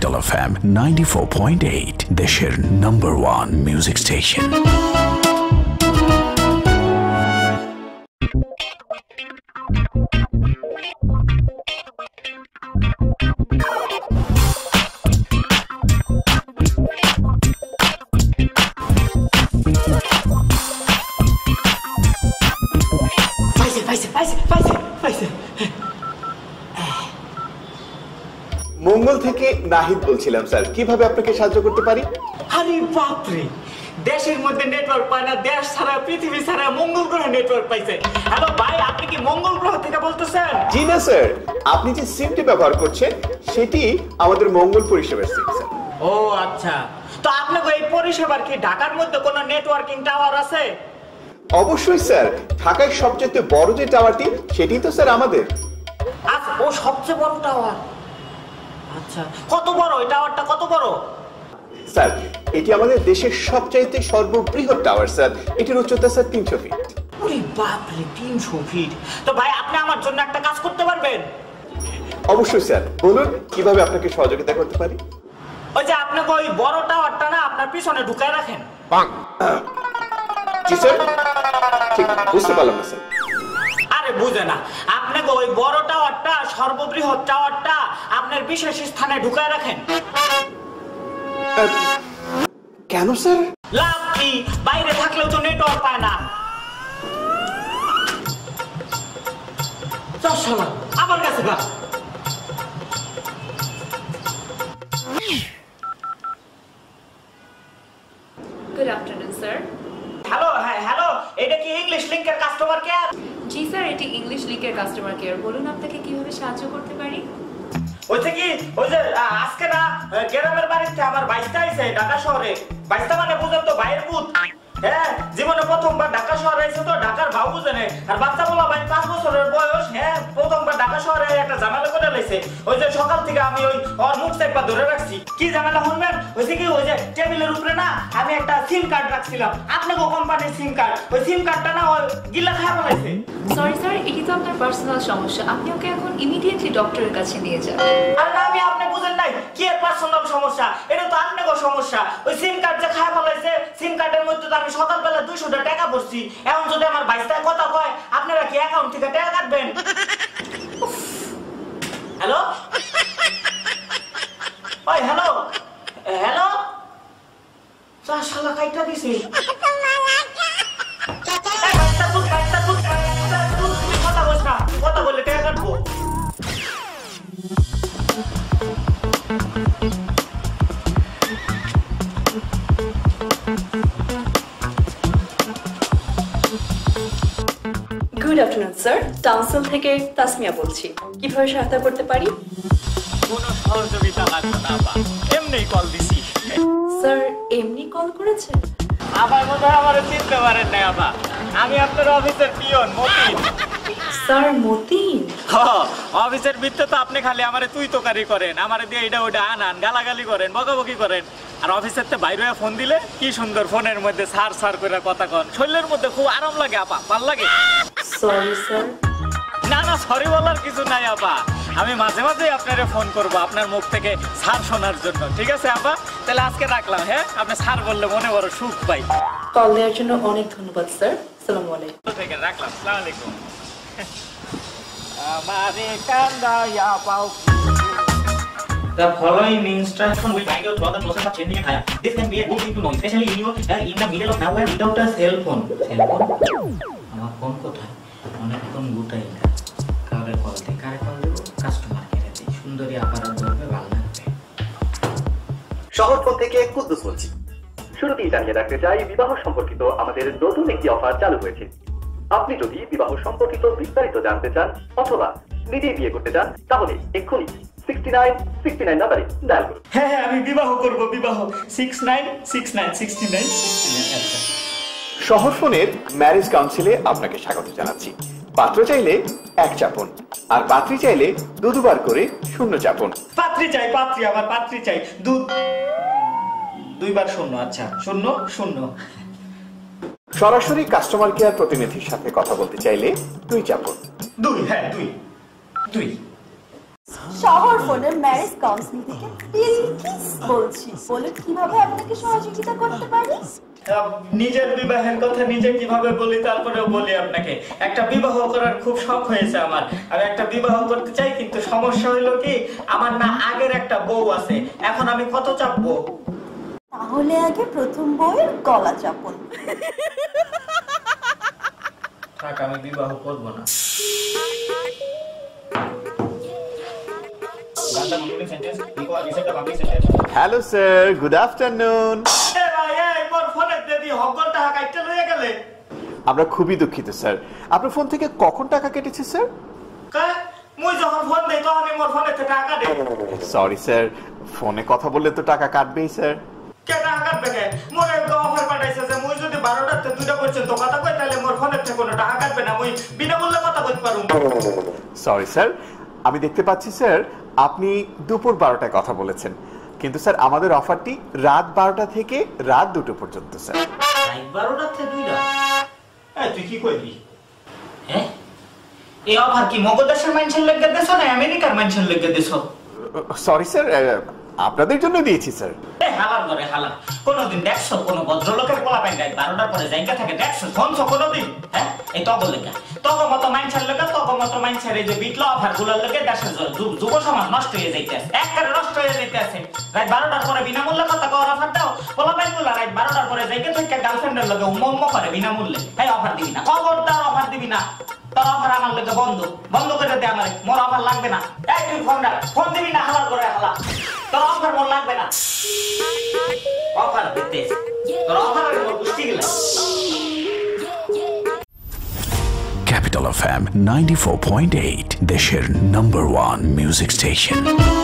Capital FM 94.8 দেশের number 1 music station. মঙ্গল থেকে নাহিদ বলছিলাম স্যার, কিভাবে আপনাকে সাহায্য করতে পারি? আরে বাপরে, দেশের মধ্যে নেটওয়ার্ক পায় না, দেশ ছাড়া পৃথিবী ছাড়া মঙ্গল গ্রহে নেটওয়ার্ক পাইছে। হ্যালো ভাই, আপনি কি মঙ্গল গ্রহ থেকে বলতেছেন? জি না স্যার, আপনি যে সিমটি ব্যবহার করছেন সেটি আমাদের মঙ্গল পরিষেবার সিম স্যার। ও আচ্ছা, তো আপনাদের এই পরিষেবার কি ঢাকার মধ্যে কোনো নেটওয়ার্কিং টাওয়ার আছে? অবশ্যই স্যার, ঢাকায় সবচেয়ে বড় যে টাওয়ারটি সেটি তো স্যার আমাদের। আচ্ছা, ও সবচেয়ে বড় টাওয়ার? আচ্ছা, কত বড় এই টাওয়ারটা, কত বড়? স্যার, এটি আমাদের দেশের সবচাইতে সর্ববৃহৎ টাওয়ার স্যার। এটির উচ্চতা স্যার 300 ফিট। ওরে বাপরে, 300 ফিট! তো ভাই, আপনি আমার জন্য একটা কাজ করতে পারবেন? অবশ্যই স্যার, বলুন কিভাবে আপনাকে সহযোগিতা করতে পারি। ওই যে আপনাকে ওই বড় টাওয়ারটা না আপনার পিছনে ঢুকায় রাখেন। জি স্যার, ঠিক বুঝতে পারলাম না স্যার। আরে বুঝে না, আপনাকে ওই বড় টাওয়ারটা, সর্ববৃহৎ টাওয়ারটা আপনার বিশেষ স্থানে ঢুকায় রাখেন। কেন স্যার? লাভ কি, বাইরে থাকলেও তো নেটওয়ার্ক পায় না। চল আমার কাছে গা। Good afternoon, sir. Hello, hello, এটা কি ইংলিশ লিংকের কাস্টমার কেয়ার? জি স্যার, এটি ইংলিশ লিংকের কাস্টমার কেয়ার। বলুন আপনাকে কিভাবে সাহায্য করতে পারি? ওইটা কি ওই যে আজকে না গ্রামের বাড়িতে আমার বাইস্তা আইছে ঢাকা শহরে। বাইস্তা মানে বুঝেন তো, বাইরের ভূত। হ্যাঁ, জীবনে প্রথমবার ঢাকা শহরে আইছে, তো ঢাকার ভাও বুঝে নেই। আর বাচ্চা বলা ভাই 5 বছরের বয়স, হ্যাঁ প্রথমবার ঢাকা শহরে একটা ঝামেলা করে লাইছে। ওই যে সকাল থেকে আমি ওই ওর মুখ চেপা ধরে রাখছি। কি ঝামেলা শুনবেন? হইছে কি, ওই যে টেবিলের উপরে না আমি একটা সিম কার্ড রাখছিলাম, আপনাকে কোম্পানির সিম কার্ড। ওই সিম কার্ডটা না ওই গিলা খাওয়া ফেলাইছে। সরি স্যার, এটি তো আপনার পার্সোনাল সমস্যা। আপনি ওকে এখন ইমিডিয়েটলি ডক্টরের কাছে নিয়ে যান। আর না, আপনি বুঝেন নাই কি এর পার্সোনাল সমস্যা? এটা তো আপনাকে সমস্যা। ওই সিম কার্ড যে খাওয়া ফেলাইছে, সিম কার্ডের মধ্যে তো আমি সকালবেলা 200 টাকা পড়ছি। এখন যদি আমার বাইস্তায় কথা কয়, আপনারা কি অ্যাকাউন্ট থেকে টাকা কাটবেন? হ্যালো, ওই হ্যালো হ্যালো, শালা কাইটা দিছি। কথা বলছ না, কথা বললে টাকা কাটবো। গুড আফটারনুন স্যার, টাউনসেল থেকে তাসমিয়া বলছি। কিভাবে সহায়তা করতে পারি? কোনো সহযোগিতা লাগবে না, এমনি কল দিছি। স্যার, এমনি কল করেছেন? আমার মতো আমার চিনতে পারেন না আবা, আমি আপনার অফিসের পিয়ন মতিন। স্যার মতিন? অফিসের ভিতরে তো আপনি খালি আমারে তুই তোকারি করেন, আমারে দিয়ে এটা ওইটা আনান, গালাগালি করেন, বকাবকি করেন। আর অফিসের তো বাইরে ফোন দিলে কি সুন্দর ফোনের মধ্যে সার সার করে কথা কন, শরীরের মধ্যে খুব আরাম লাগে আপা, ভাল লাগে। Sorry sir. না না, সরি বলার কিছু নাই আপা, আমি মাঝে মাঝে আপনারে ফোন করব আপনার মুখ থেকে সার শোনার জন্য। ঠিক আছে আপা, তাহলে আজকে রাখলাম। হ্যাঁ, আপনি সার বললে মনে বড় সুখ পাই। কল দেওয়ার জন্য অনেক ধন্যবাদ স্যার। আসসালামু আলাইকুম। থেকে রাখলাম, আসসালামু আলাইকুম। আমারে কান্দায়া পাও। The following instruction will guide you through the process of changing a tire. This can be a good thing to know, especially in the middle of nowhere without a cell phone. Cell phone? আমার phone কোথায়? অনেকক্ষণ গুটাই না। কারে call দেব? Customer কেয়ারে দেই। সুন্দরী আপারা বলবে ভালো লাগবে। শহরফোন থেকে কুদ্দুস বলছি। শুরুতেই জানিয়ে রাখতে চাই, বিবাহ সম্পর্কিত আমাদের নতুন একটি অফার চালু হয়েছে। আপনি যদি বিবাহ সম্পর্কিত বিস্তারিত জানতে চান অথবা নিজেই বিয়ে করতে চান, তাহলে এক্ষুনি 6969 নাম্বারে ডায়াল করুন। হ্যাঁ, আমি বিবাহ করব, বিবাহ। 69696969। শহর ফোনের ম্যারেজ কাউন্সিলে আপনাকে স্বাগত জানাচ্ছি। পাত্র চাইলে 1 চাপুন, আর পাত্রী চাইলে 2 করে 0 চাপুন। পাত্রী চাই, পাত্রী, আমার পাত্রী চাই। 2 বার 0। আচ্ছা, 0 সরাসরি কাস্টমার কেয়ার প্রতিনিধির সাথে কথা বলতে চাইলে 2 চাপুন। 2, হ্যাঁ 2। শহর ফোনের ম্যারেজ কাউন্সিল থেকে বিলকিস বলছি, বলে কিভাবে আপনাকে সহযোগিতা করতে পারি? নিজের বিবাহের কথা নিজে কিভাবে বলি তারপরেও বলি আপনাকে। একটা বিবাহ করার খুব শখ হয়েছে আমার, আমি একটা বিবাহ করতে চাই, কিন্তু সমস্যা হলো কি আমার না আগের একটা বউ আছে, এখন আমি কত চাপবো? তাহলে আগে প্রথম বউয়ের গলা চাপুন। থাক, আমি বিবাহ করবো না। Hello sir, good afternoon. আমরা খুবই দুঃখিত স্যার, আপনার ফোন থেকে কখন টাকা কেটেছে স্যার? সরি স্যার, ফোনে কথা বললে তো টাকা কাটবেই স্যার। সরি স্যার, আমি দেখতে পাচ্ছি স্যার আপনি দুপুর 12টায় কথা বলেছেন, কিন্তু স্যার আমাদের অফারটি রাত 12টা থেকে রাত 2টো পর্যন্ত স্যার। তুই কি কইলি? হ্যাঁ, এই অফার কি মগদেশের মানুষের লেগে দেছো না আমেরিকার মানুষের লেগে দেছো? সরি স্যার, আপনাদের জন্য দিয়েছি স্যার। হালার ধরে হালা, কোনদিন দেখছো কোন ভদ্রলোকের পোলা পাই রাত 12টার পরে জায়গা থাকে দেখছো? শুনছো কোনদিন? হ্যাঁ, এই তগর লেগে তগর মতো মানুষের লেগে তগর মতো মানুষের এই যে বিটলো অফার গুলোর লেগে দেশের যুব সমাজ নষ্ট হয়ে যাইতেছে, একবারে নষ্ট হয়ে যাইতেছে। রাত 12টার পরে বিনামূল্যে কথা কর অফার দাও, পোলা পাই গুলা রাত 12টার পরে জায়গা থেকে গার্লফ্রেন্ডের লগে উম্ম করে বিনামূল্যে। এই অফার দিবি না, খবরদার অফার দিবি না। তোর অফার আমার লগে বন্ধ করে দে, আমার মোর অফার লাগবে না। এই তুই ফোন দিবি না, হালার করে হালা, তোর অফার মোর লাগবে না। অফার দিতে তোর অফার মোর গুষ্টি গেল। Capital FM 94.8, দেশের #1 মিউজিক স্টেশন।